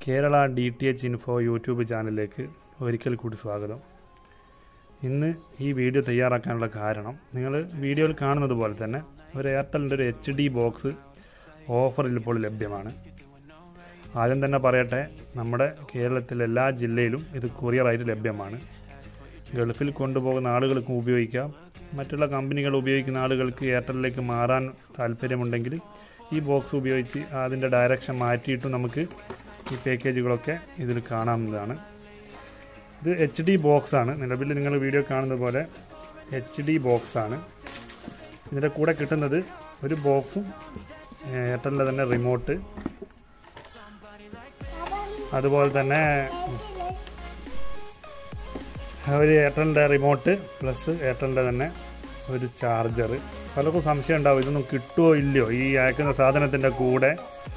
Kerala DTH info YouTube ചാനലിലേക്ക് ഒരിക്കൽ കൂടി സ്വാഗതം. ഇന്ന് ഈ വീഡിയോ തയ്യാറാക്കാനുള്ള കാരണം നിങ്ങൾ വീഡിയോയിൽ കാണുന്നത് പോലെ തന്നെ ഒരു എയർടെലിൻ്റെ ഒരു HD ബോക്സ് ഓഫറിൽ ഇപ്പോൾ ലഭ്യമാണ്. ആദ്യം തന്നെ പറയട്ടെ, നമ്മുടെ കേരളത്തിലെ എല്ലാ ജില്ലയിലും ഇത് കൊറിയറായിട്ട് ലഭ്യമാണ്. ഗൾഫിൽ കൊണ്ടുപോകുന്ന ആളുകൾക്കും ഉപയോഗിക്കാം. മറ്റുള്ള കമ്പനികൾ ഉപയോഗിക്കുന്ന ആളുകൾക്ക് എയർടെലിലേക്ക് മാറാൻ താല്പര്യമുണ്ടെങ്കിൽ ഈ ബോക്സ് ഉപയോഗിച്ച് അതിൻ്റെ ഡയറക്ഷൻ മാറ്റിയിട്ടും നമുക്ക് ഈ പാക്കേജുകളൊക്കെ ഇതിൽ കാണാവുന്നതാണ്. ഇത് HD ബോക്സാണ്. നിലവിൽ നിങ്ങൾ വീഡിയോ കാണുന്ന പോലെ HD ബോക്സാണ്. ഇതിൻ്റെ കൂടെ കിട്ടുന്നത് ഒരു ബോക്സും എയർടെലിൻ്റെ തന്നെ റിമോട്ട്, അതുപോലെ തന്നെ ഒരു എയർടെലിൻ്റെ റിമോട്ട് പ്ലസ് എയർടെലിൻ്റെ തന്നെ ഒരു ചാർജർ. പലർക്കും സംശയം ഉണ്ടാവും, ഇതൊന്നും കിട്ടുമോ ഇല്ലയോ, ഈ അയക്കുന്ന സാധനത്തിൻ്റെ കൂടെ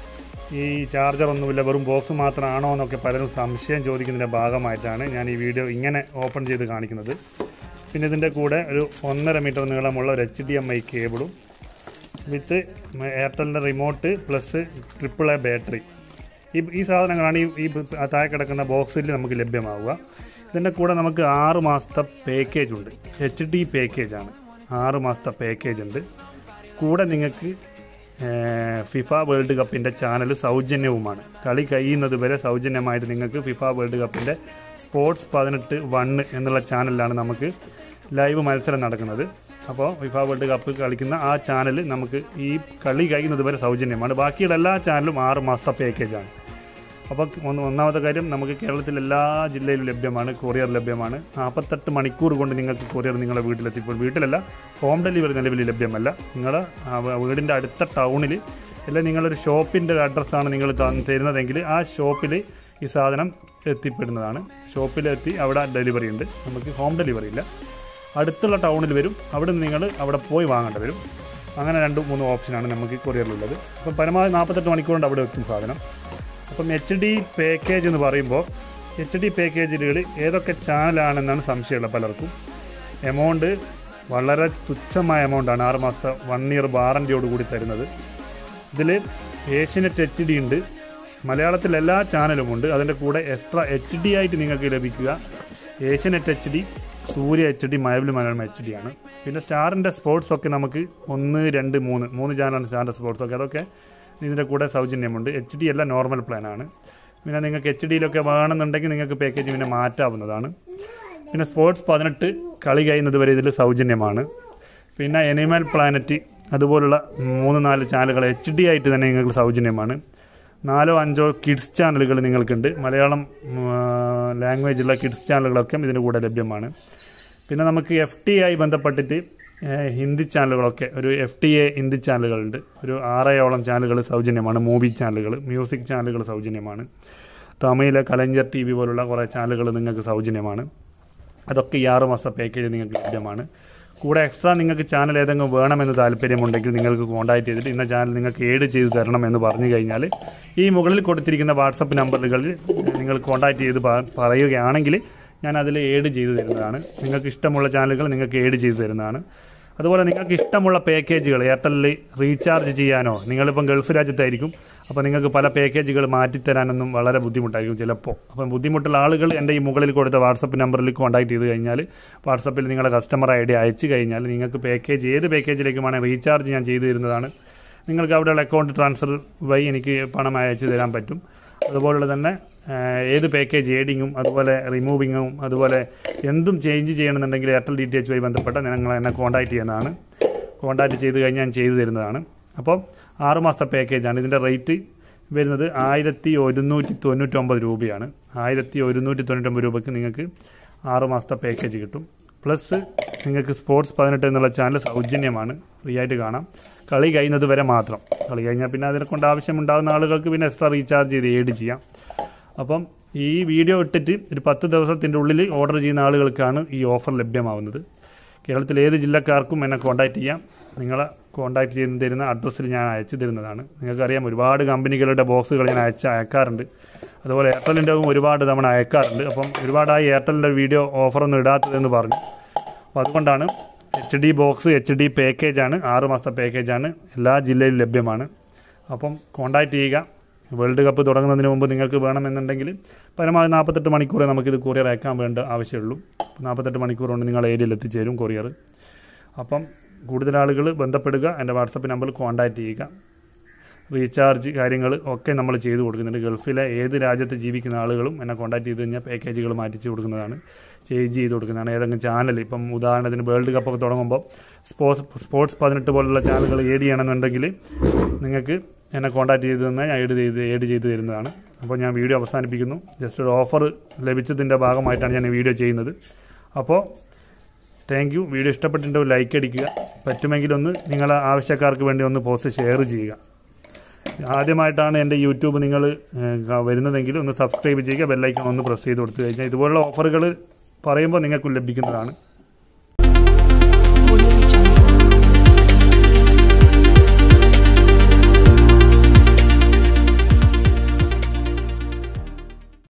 ഈ ചാർജറൊന്നുമില്ല, വെറും ബോക്സ് മാത്രമാണോ എന്നൊക്കെ പലരും സംശയം ചോദിക്കുന്നതിൻ്റെ ഭാഗമായിട്ടാണ് ഞാൻ ഈ വീഡിയോ ഇങ്ങനെ ഓപ്പൺ ചെയ്ത് കാണിക്കുന്നത്. പിന്നെ ഇതിൻ്റെ കൂടെ ഒരു 1.5 മീറ്റർ നീളമുള്ള ഒരു HDMI കേബിളും വിത്ത് എയർടെലിൻ്റെ റിമോട്ട് പ്ലസ് AAA ബാറ്ററി. ഈ സാധനങ്ങളാണ് ഈ താഴെ കിടക്കുന്ന ബോക്സിൽ നമുക്ക് ലഭ്യമാവുക. ഇതിൻ്റെ കൂടെ നമുക്ക് 6 മാസത്തെ പാക്കേജ് ഉണ്ട്. HD പാക്കേജാണ്. 6 മാസത്തെ പാക്കേജ് ഉണ്ട്. കൂടെ നിങ്ങൾക്ക് FIFA വേൾഡ് കപ്പിൻ്റെ ചാനൽ സൗജന്യവുമാണ്. കളി കഴിയുന്നത് വരെ സൗജന്യമായിട്ട് നിങ്ങൾക്ക് FIFA വേൾഡ് കപ്പിൻ്റെ സ്പോർട്സ് 18 എന്നുള്ള ചാനലിലാണ് നമുക്ക് ലൈവ് മത്സരം നടക്കുന്നത്. അപ്പോൾ FIFA വേൾഡ് കപ്പ് കളിക്കുന്ന ആ ചാനൽ നമുക്ക് ഈ കളി കഴിയുന്നത് വരെ സൗജന്യമാണ്. ബാക്കിയുള്ള എല്ലാ ചാനലും 6 മാസത്തെ പാക്കേജാണ്. അപ്പോൾ ഒന്നാമത്തെ കാര്യം, നമുക്ക് കേരളത്തിൽ എല്ലാ ജില്ലയിലും ലഭ്യമാണ്, കൊറിയർ ലഭ്യമാണ്. 48 മണിക്കൂർ കൊണ്ട് നിങ്ങൾക്ക് കൊറിയർ നിങ്ങളുടെ വീട്ടിലെത്തിപ്പോൾ, വീട്ടിലല്ല, ഹോം ഡെലിവറി നിലവിൽ ലഭ്യമല്ല. നിങ്ങളുടെ വീടിൻ്റെ അടുത്ത ടൗണിൽ അല്ലെങ്കിൽ നിങ്ങളൊരു ഷോപ്പിൻ്റെ അഡ്രസ്സാണ് നിങ്ങൾ തരുന്നതെങ്കിൽ ആ ഷോപ്പിൽ ഈ സാധനം എത്തിപ്പെടുന്നതാണ്. ഷോപ്പിലെത്തി അവിടെ ഡെലിവറി ഉണ്ട്. നമുക്ക് ഹോം ഡെലിവറി ഇല്ല. അടുത്തുള്ള ടൗണിൽ വരും, അവിടെ നിന്ന് നിങ്ങൾ അവിടെ പോയി വാങ്ങേണ്ടി വരും. അങ്ങനെ 2-3 ഓപ്ഷനാണ് നമുക്ക് കൊറിയറിലുള്ളത്. അപ്പം പരമാവധി 48 മണിക്കൂർ കൊണ്ട് അവിടെ എത്തും സാധനം. അപ്പം HD പാക്കേജ് എന്ന് പറയുമ്പോൾ HD പാക്കേജുകൾ ഏതൊക്കെ ചാനലാണെന്നാണ് സംശയമുള്ളത് പലർക്കും. എമൗണ്ട് വളരെ തുച്ഛമായ എമൗണ്ടാണ്. 6 മാസത്തെ 1 ഇയർ വാറൻറ്റിയോടുകൂടി തരുന്നത്. ഇതിൽ ഏഷ്യനെറ്റ് HD ഉണ്ട്, മലയാളത്തിൽ എല്ലാ ചാനലുമുണ്ട്. അതിൻ്റെ കൂടെ എക്സ്ട്രാ HD ആയിട്ട് നിങ്ങൾക്ക് ലഭിക്കുക ഏഷ്യനെറ്റ് HD, സൂര്യ HD, മഴവിൽ മലയാളം HD ആണ്. പിന്നെ സ്റ്റാറിൻ്റെ സ്പോർട്സൊക്കെ നമുക്ക് 1, 2, 3 ചാനലാണ് സ്റ്റാറിൻ്റെ സ്പോർട്സൊക്കെ. അതൊക്കെ ഇതിൻ്റെ കൂടെ സൗജന്യമുണ്ട്. HD അല്ല, നോർമൽ പ്ലാനാണ്. പിന്നെ നിങ്ങൾക്ക് HDയിലൊക്കെ വേണമെന്നുണ്ടെങ്കിൽ നിങ്ങൾക്ക് പാക്കേജ് പിന്നെ മാറ്റാവുന്നതാണ്. പിന്നെ സ്പോർട്സ് 18 കളി കഴിയുന്നത് വരെ ഇതിൽ സൗജന്യമാണ്. പിന്നെ എനിമൽ പ്ലാനറ്റ് അതുപോലുള്ള 3-4 ചാനലുകൾ HD ആയിട്ട് തന്നെ നിങ്ങൾക്ക് സൗജന്യമാണ്. 4-5 കിഡ്സ് ചാനലുകൾ നിങ്ങൾക്കുണ്ട്. മലയാളം ലാംഗ്വേജുള്ള കിഡ്സ് ചാനലുകളൊക്കെ ഇതിൻ്റെ കൂടെ ലഭ്യമാണ്. പിന്നെ നമുക്ക് FTA ബന്ധപ്പെട്ടിട്ട് ഹിന്ദി ചാനലുകളൊക്കെ ഒരു FTA ഹിന്ദി ചാനലുകളുണ്ട്. ഒരു 6 ചാനലുകൾ സൗജന്യമാണ്. മൂവി ചാനലുകൾ, മ്യൂസിക് ചാനലുകൾ സൗജന്യമാണ്. തമിഴിലെ കലഞ്ചർ TV പോലുള്ള കുറേ ചാനലുകൾ നിങ്ങൾക്ക് സൗജന്യമാണ്. അതൊക്കെ ഈ 6 മാസത്തെ പാക്കേജ് നിങ്ങൾക്ക് ലഭ്യമാണ്. കൂടെ എക്സ്ട്രാ നിങ്ങൾക്ക് ചാനൽ ഏതെങ്കിലും വേണമെന്ന് താല്പര്യമുണ്ടെങ്കിൽ നിങ്ങൾക്ക് കോൺടാക്ട് ചെയ്തിട്ട് ഇന്ന ചാനൽ നിങ്ങൾക്ക് ഏഡ് ചെയ്ത് തരണം എന്ന് പറഞ്ഞു കഴിഞ്ഞാൽ ഈ മുകളിൽ കൊടുത്തിരിക്കുന്ന വാട്സപ്പ് നമ്പറുകളിൽ നിങ്ങൾ കോൺടാക്ട് ചെയ്ത് പറയുകയാണെങ്കിൽ ഞാൻ അതിൽ ഏഡ് ചെയ്ത് തരുന്നതാണ്. നിങ്ങൾക്ക് ഇഷ്ടമുള്ള ചാനലുകൾ നിങ്ങൾക്ക് ഏഡ് ചെയ്ത് തരുന്നതാണ്. അതുപോലെ നിങ്ങൾക്ക് ഇഷ്ടമുള്ള പാക്കേജുകൾ എയർടെലിൽ റീചാർജ് ചെയ്യാനോ, നിങ്ങളിപ്പം ഗൾഫ് രാജ്യത്തായിരിക്കും, അപ്പോൾ നിങ്ങൾക്ക് പല പാക്കേജുകൾ മാറ്റിത്തരാനൊന്നും വളരെ ബുദ്ധിമുട്ടായിരിക്കും ചിലപ്പോൾ. അപ്പം ബുദ്ധിമുട്ടുള്ള ആളുകൾ എൻ്റെ ഈ മുകളിൽ കൊടുത്ത വാട്സപ്പ് നമ്പറിൽ കോൺടാക്ട് ചെയ്ത് കഴിഞ്ഞാൽ, വാട്സപ്പിൽ നിങ്ങളുടെ കസ്റ്റമർ ID അയച്ചു കഴിഞ്ഞാൽ നിങ്ങൾക്ക് പാക്കേജ് ഏത് പാക്കേജിലേക്ക് വേണമെങ്കിൽ റീചാർജ് ഞാൻ ചെയ്തു തരുന്നതാണ്. നിങ്ങൾക്ക് അവിടെയുള്ള അക്കൗണ്ട് ട്രാൻസ്ഫർ വഴി എനിക്ക് പണം അയച്ചു തരാൻ പറ്റും. അതുപോലെ തന്നെ ഏത് പാക്കേജ് ഏഡിങ്ങും അതുപോലെ റിമൂവിങ്ങും അതുപോലെ എന്തും ചേഞ്ച് ചെയ്യണമെന്നുണ്ടെങ്കിൽ എയർടെൽ DTH വഴി ബന്ധപ്പെട്ട നിങ്ങൾ എന്നെ കോൺടാക്ട് ചെയ്യുന്നതാണ്. കോൺടാക്ട് ചെയ്ത് കഴിഞ്ഞാൽ ഞാൻ ചെയ്തു തരുന്നതാണ്. അപ്പോൾ 6 മാസത്തെ പാക്കേജാണ്. ഇതിൻ്റെ റേറ്റ് വരുന്നത് 1199 രൂപയാണ്. 1199 രൂപയ്ക്ക് നിങ്ങൾക്ക് 6 മാസത്തെ പാക്കേജ് കിട്ടും. പ്ലസ് നിങ്ങൾക്ക് സ്പോർട്സ് 18 എന്നുള്ള ചാനൽ സൗജന്യമാണ്, ഫ്രീ ആയിട്ട് കാണാം. കളി കഴിയുന്നത് വരെ മാത്രം. കളി കഴിഞ്ഞാൽ പിന്നെ അതിനെ കൊണ്ട് ആവശ്യമുണ്ടാകുന്ന ആളുകൾക്ക് പിന്നെ എക്സ്ട്രാ റീചാർജ് ചെയ്ത് ഏഡ് ചെയ്യാം. അപ്പം ഈ വീഡിയോ ഇട്ടിട്ട് ഒരു 10 ദിവസത്തിൻ്റെ ഉള്ളിൽ ഓർഡർ ചെയ്യുന്ന ആളുകൾക്കാണ് ഈ ഓഫർ ലഭ്യമാവുന്നത്. കേരളത്തിലെ ഏത് ജില്ലക്കാർക്കും എന്നെ കോൺടാക്ട് ചെയ്യാം. നിങ്ങളെ കോൺടാക്ട് ചെയ്ത് തരുന്ന അഡ്രസ്സിൽ ഞാൻ അയച്ചു തരുന്നതാണ്. നിങ്ങൾക്കറിയാം, ഒരുപാട് കമ്പനികളുടെ ബോക്സുകൾ ഞാൻ അയക്കാറുണ്ട്. അതുപോലെ എയർടെലിൻ്റെ ഒരുപാട് തവണ അയക്കാറുണ്ട്. അപ്പം ഒരുപാടായി എയർടെലിൻ്റെ വീഡിയോ ഓഫറൊന്നും ഇടാത്തതെന്ന് പറഞ്ഞു. അപ്പോൾ അതുകൊണ്ടാണ് HD ബോക്സ് HD പാക്കേജാണ്. 6 മാസത്തെ പാക്കേജാണ്. എല്ലാ ജില്ലയിലും ലഭ്യമാണ്. അപ്പം കോൺടാക്ട് ചെയ്യുക. വേൾഡ് കപ്പ് തുടങ്ങുന്നതിന് മുമ്പ് നിങ്ങൾക്ക് വേണമെന്നുണ്ടെങ്കിൽ പരമാവധി 48 മണിക്കൂറേ നമുക്കിത് കൊറിയർ അയക്കാൻ വേണ്ട ആവശ്യമുള്ളൂ. 48 മണിക്കൂർ കൊണ്ട് നിങ്ങൾ ഏരിയയിൽ എത്തിച്ചേരും കൊറിയർ. അപ്പം കൂടുതൽ ആളുകൾ ബന്ധപ്പെടുക, എൻ്റെ വാട്സപ്പ് നമ്പറിൽ കോൺടാക്റ്റ് ചെയ്യുക. റീചാർജ് കാര്യങ്ങൾ ഒക്കെ നമ്മൾ ചെയ്ത് കൊടുക്കുന്നുണ്ട്. ഗൾഫിലെ ഏത് രാജ്യത്ത് ജീവിക്കുന്ന ആളുകളും എന്നെ കോൺടാക്ട് ചെയ്ത് കഴിഞ്ഞാൽ പാക്കേജുകൾ മാറ്റിച്ച് കൊടുക്കുന്നതാണ്, ചേഞ്ച് ചെയ്ത് കൊടുക്കുന്നതാണ്. ഏതെങ്കിലും ചാനൽ ഇപ്പം ഉദാഹരണത്തിന് വേൾഡ് കപ്പൊക്കെ തുടങ്ങുമ്പോൾ സ്പോർട്സ് 18 പോലുള്ള ചാനലുകൾ ഏഡ് ചെയ്യണമെന്നുണ്ടെങ്കിൽ നിങ്ങൾക്ക് എന്നെ കോൺടാക്ട് ചെയ്ത് തന്നാൽ ഞാൻ ഏഡ് ചെയ്ത് തരുന്നതാണ്. അപ്പോൾ ഞാൻ വീഡിയോ അവസാനിപ്പിക്കുന്നു. ജസ്റ്റ് ഒരു ഓഫർ ലഭിച്ചതിൻ്റെ ഭാഗമായിട്ടാണ് ഞാൻ ഈ വീഡിയോ ചെയ്യുന്നത്. അപ്പോൾ താങ്ക് യു. വീഡിയോ ഇഷ്ടപ്പെട്ടിട്ടുണ്ടെങ്കിൽ ലൈക്ക് അടിക്കുക. പറ്റുമെങ്കിൽ ഒന്ന് നിങ്ങളെ ആവശ്യക്കാർക്ക് വേണ്ടി ഒന്ന് പോസ്റ്റ് ഷെയർ ചെയ്യുക. ആദ്യമായിട്ടാണ് എൻ്റെ യൂട്യൂബ് നിങ്ങൾ വരുന്നതെങ്കിൽ ഒന്ന് സബ്സ്ക്രൈബ് ചെയ്യുക, ബെല്ലൈക്കൺ ഒന്ന് പ്രസ് ചെയ്ത് കൊടുത്തു കഴിഞ്ഞാൽ ഇതുപോലുള്ള ഓഫറുകൾ പറയുമ്പോൾ നിങ്ങൾക്ക് ലഭിക്കുന്നതാണ്.